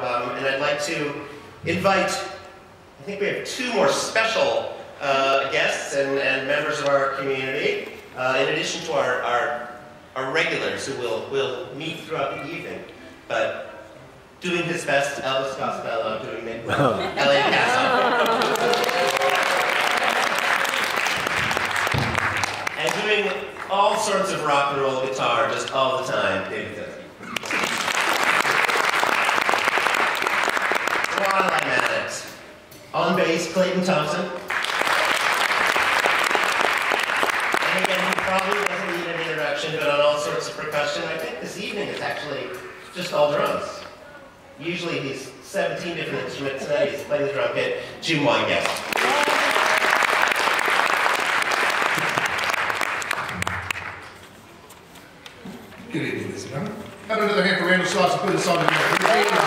And I'd like to invite, I think we have two more special guests and members of our community, in addition to our regulars who will meet throughout the evening. But doing his best, Elvis Costello, doing it, Elliot Castle. And doing all sorts of rock and roll guitar just all the time, David Thiel. Wildlife Maddox. On bass, Clayton Thompson. And again, he probably doesn't need an introduction, but on all sorts of percussion. I think this evening is actually just all drums. Usually he's 17 different instruments, tonight he's playing the drum kit, Jim Weingast. Good evening, listener. Have another hand for Randall Schloss to put us on together.